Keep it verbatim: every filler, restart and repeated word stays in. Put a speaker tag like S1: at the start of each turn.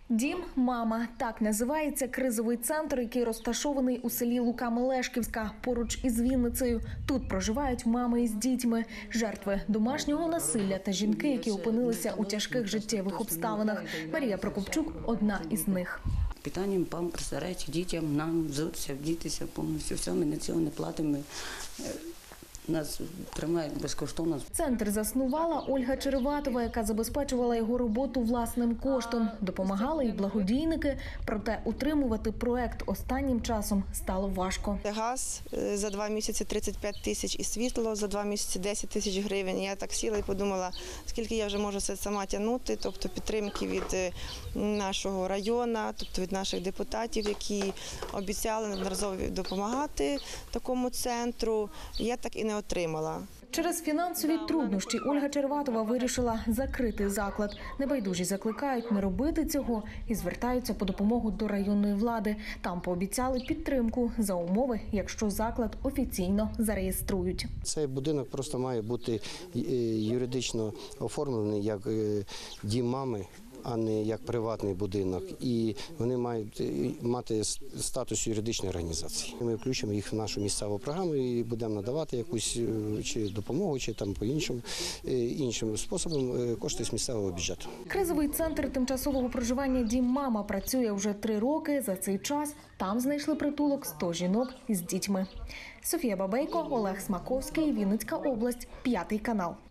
S1: Дім «Мама» – так називається кризовий центр, який розташований у селі Лука-Мелешківська, поруч із Вінницею. Тут проживають мами із дітьми, жертви домашнього насилля та жінки, які опинилися у тяжких життєвих обставинах. Марія Прокопчук – одна із них.
S2: Питанням, памперси, речі дітям, нам взутися, вдітися, повністю все, ми на цього не платимо. Нас тримають безкоштовно.
S1: Центр заснувала Ольга Череватова, яка забезпечувала його роботу власним коштом. Допомагали й благодійники, проте утримувати проект останнім часом стало важко.
S3: Газ за два місяці тридцять п'ять тисяч і світло за два місяці десять тисяч гривень. Я так сіла і подумала, скільки я вже можу це сама тягнути, тобто підтримки від нашого району, тобто від наших депутатів, які обіцяли неодноразово допомагати такому центру. Я так і не отримала.
S1: Через фінансові труднощі Ольга Череватова вирішила закрити заклад. Небайдужі закликають не робити цього і звертаються по допомогу до районної влади. Там пообіцяли підтримку за умови, якщо заклад офіційно зареєструють.
S4: Цей будинок просто має бути юридично оформлений як дім мами, а не як приватний будинок. І вони мають мати статус юридичної організації. Ми включимо їх в нашу місцеву програму і будемо надавати якусь чи допомогу, чи там по іншим, іншим способом кошти з місцевого бюджету.
S1: Кризовий центр тимчасового проживання «Дім Мама» працює вже три роки. За цей час там знайшли притулок сто жінок із дітьми. Софія Бабейко, Олег Смаковський, Вінницька область, п'ятий канал.